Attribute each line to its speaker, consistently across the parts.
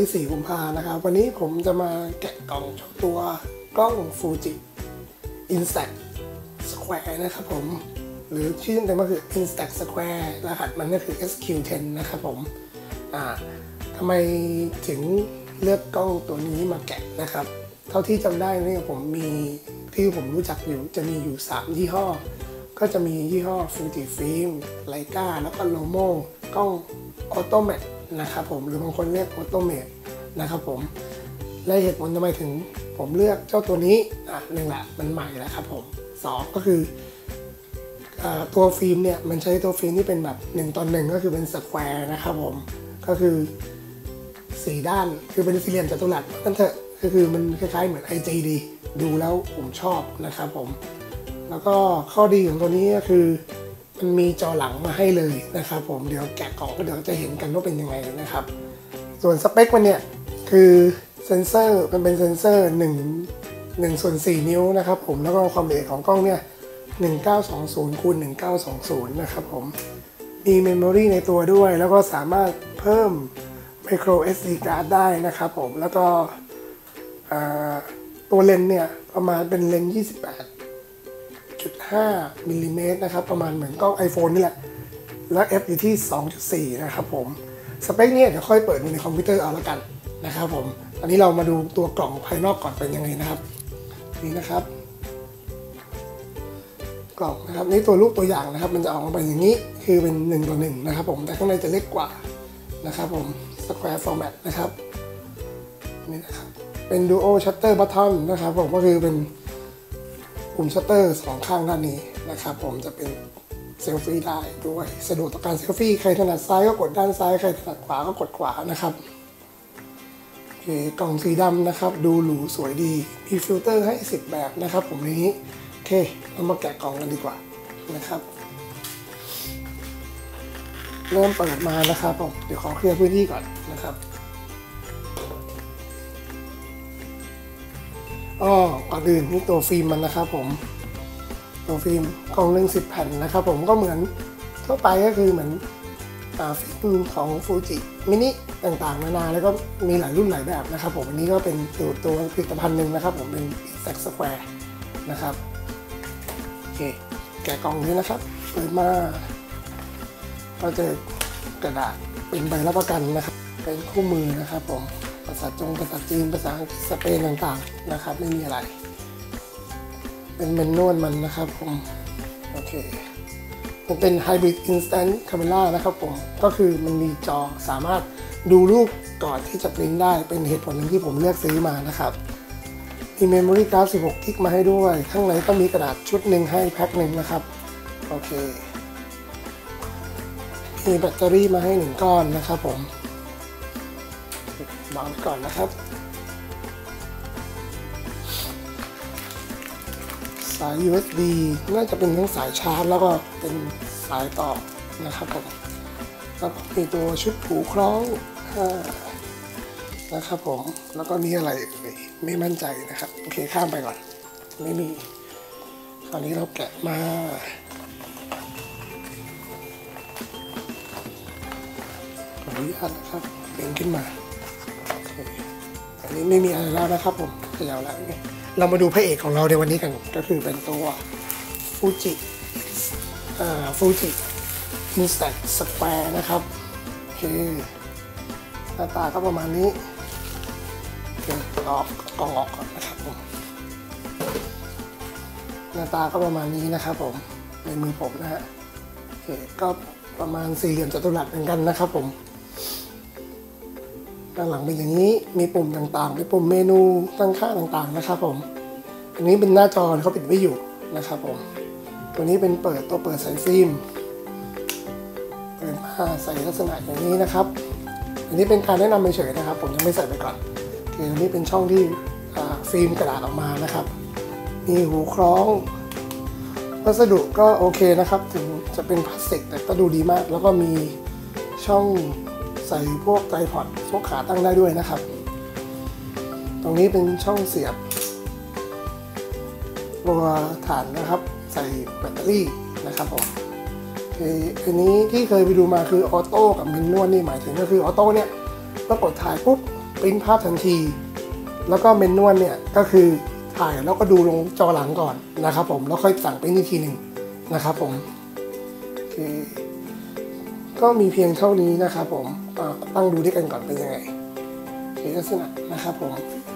Speaker 1: 4 กุมภาพันธ์นะครับวันนี้ผมจะมาแกะกล่องตัวกล้อง Fuji Instax Square นะครับผมหรือชื่อเต็มก็คือ Instax Square รหัสมันก็คือ SQ10 นะครับผมทำไมถึงเลือกกล้องตัวนี้มาแกะนะครับเท่าที่จำได้เนี่ยผมมีที่ผมรู้จักอยู่จะมีอยู่3ยี่ห้อก็จะมียี่ห้อ Fuji Film Leica แล้วก็ Lomo กล้อง Automat นะครับผมหรือบางคนเรียก Automat นะครับผมและเหตุผลทำไมถึงผมเลือกเจ้าตัวนี้หนึ่งละมันใหม่แล้วครับผม2ก็คือตัวฟิล์มเนี่ยมันใช้ตัวฟิล์มที่เป็นแบบ1:1ก็คือเป็นสแควร์นะครับผมก็คือ4ด้านคือเป็นสี่เหลี่ยมจัตุรัสนั่นเถอะก็คือมันคล้ายๆเหมือน IG ดีดูแล้วผมชอบนะครับผมแล้วก็ข้อดีของตัวนี้ก็คือมันมีจอหลังมาให้เลยนะครับผมเดี๋ยวแกะกล่องก็เดี๋ยวจะเห็นกันว่าเป็นยังไงนะครับส่วนสเปคมันเนี่ยคือเซนเซอร์มันเป็นเซนเซอร์1/4 นิ้วนะครับผมแล้วก็ความละเอียดของกล้องเนี่ย1920x1920นะครับผมมีเมมโมรีในตัวด้วยแล้วก็สามารถเพิ่ม micro SD card ได้นะครับผมแล้วก็ตัวเลนส์เนี่ยประมาณเป็นเลนส์28.5 มิลลิเมตรนะครับประมาณเหมือนกล้อง iPhone นี่แหละแล้ว f อยู่ที่ 2.4 นะครับผมสเปคนี้เดี๋ยวค่อยเปิดดูในคอมพิวเตอร์เอาละกันนะครับผมตอนนี้เรามาดูตัวกล่องภายนอกก่อนเป็นยังไงนะครับนี่นะครับกล่องนะครับนี่ตัวรูปตัวอย่างนะครับมันจะออกมาเป็นอย่างนี้คือเป็น1:1นะครับผมแต่ข้างในจะเล็กกว่านะครับผม Square Format นะครับนี่นะครับเป็น Duo Shutter Button นะครับผมก็คือเป็นปุ่มชัตเตอร์2ข้างด้านนี้นะครับผมจะเป็นเซลฟี่ได้ด้วยสะดวกต่อการเซลฟี่ใครถนัดซ้ายก็กดด้านซ้ายใครถนัดขวาก็กดขวานะครับโอเคกล่องสีดำนะครับดูหรูสวยดีมีฟิลเตอร์ให้10แบบนะครับผมนี้โอเคเรามาแกะกล่องกันดีกว่านะครับเริ่มเปิดมานะครับผมเดี๋ยวขอเคลียร์พื้นที่ก่อนนะครับก่อนอื่นนี่ตัวฟิล์มมันนะครับผมตัวฟิล์มกล่องหนึ่ง10 แผ่นนะครับผมก็เหมือนทั่วไปก็คือเหมือนฟิล์มของฟูจิมินิต่างๆนานาแล้วก็มีหลายรุ่นหลายแบบนะครับผมอันนี้ก็เป็นตัวผลิตภัณฑ์หนึ่งนะครับผมเป็น Instax Square นะครับโอเคแกะกล่องนี้นะครับเปิดมาก็เจอกระดาษเป็นใบรับประกันนะครับเป็นคู่มือนะครับผมภาษาจีนภาษาอังกฤษสเปนต่างๆนะครับไม่มีอะไรเป็นเมนนวลมันนะครับผมโอเคมันเป็น Hybrid Instant Camera นะครับผมก็คือมันมีจอสามารถดูรูปก่อนที่จะปริ้นได้เป็นเหตุผลหนึ่งที่ผมเลือกซื้อมานะครับมีเมมโมรี่การ์ด16 กิกมาให้ด้วยข้างในก็มีกระดาษชุดหนึ่งให้แพ็คหนึ่งนะครับโอเคมีแบตเตอรี่มาให้1 ก้อนนะครับผมวางไว้ก่อนนะครับสาย USB น่าจะเป็นทั้งสายชาร์จแล้วก็เป็นสายต่อนะครับผมแล้วก็มีตัวชุดผูคล้องนะครับผมแล้วก็มีอะไรไม่มั่นใจนะครับโอเคข้ามไปก่อนไม่มีคราวนี้เราแกะมาขออนุญาตนะครับเด้งขึ้นมาอันนี้ไม่มีอะไรแล้วนะครับผมขยับแล้วเรามาดูพระเอกของเราในวันนี้กันก็คือเป็นตัว Fuji Instax Square นะครับโอเคหน้าตาก็ประมาณนี้ออกกล่องออกก่อนนะครับผมหน้าตาก็ประมาณนี้นะครับผมในมือผมนะฮะโอเคก็ประมาณสี่เหลี่ยมจัตุรัสเหมือนกันนะครับผมด้านหลังเป็นอย่างนี้มีปุ่มต่างๆเป็นปุ่มเมนูตั้งค่าต่างๆนะครับผมอันนี้เป็นหน้าจอเขาปิดไว้อยู่นะครับผมตัวนี้เป็นตัวเปิดใส่ฟิล์มเปิดมาใส่ลักษณะอย่างนี้นะครับอันนี้เป็นการแนะนำเฉยๆนะครับผมยังไม่ใส่ไปก่อนคืออันนี้เป็นช่องที่ฟิล์มกระดาษออกมานะครับมีหูคล้องวัสดุก็โอเคนะครับถึงจะเป็นพลาสติกแต่ก็ดูดีมากแล้วก็มีช่องใส่พวกไทรพอดพวกขาตั้งได้ด้วยนะครับตรงนี้เป็นช่องเสียบตัวฐานนะครับใส่แบตเตอรี่นะครับผมอันนี้ที่เคยไปดูมาคือออโต้กับมินนวลนี่หมายถึงก็คือออโต้เนี่ยเมื่อกดถ่ายปุ๊บปริ้นภาพทันที แล้วก็เมนนวลเนี่ยก็คือถ่ายแล้วก็ดูลงจอหลังก่อนนะครับผมแล้วค่อยสั่งปริ้นอีกทีหนึ่งนะครับผมโอเคก็มีเพียงเท่านี้นะครับผมตั้งดูด้วยกันก่อนเป็นยังไงลักษณะนะครับผม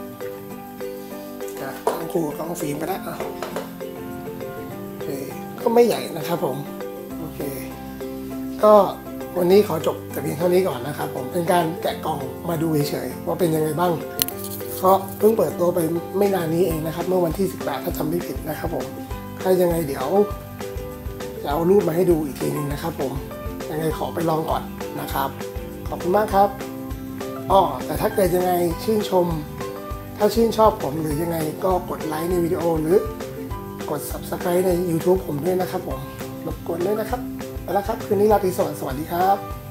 Speaker 1: ตั้งคู่กล้องฟิล์มไปแล้วโอเคก็ไม่ใหญ่นะครับผมโอเคก็วันนี้ขอจบแต่เพียงเท่านี้ก่อนนะครับผมเป็นการแกะกล่องมาดูเฉยๆว่าเป็นยังไงบ้างเพราะเพิ่งเปิดตัวไปไม่นานนี้เองนะครับเมื่อวันที่18ถ้าจำไม่ผิดนะครับผมถ้ายังไงเดี๋ยวจะเอารูปมาให้ดูอีกทีนึงนะครับผมยังไงขอไปลองก่อนนะครับขอบคุณมากครับแต่ถ้าเกิดยังไงชื่นชมถ้าชื่นชอบผมหรือยังไงก็กดไลค์ในวิดีโอหรือกด Subscribe ใน YouTube ผมด้วยนะครับผมรบกวนด้วยนะครับไปแล้วครับคืนนี้ราตรีสวัสดิ์สวัสดีครับ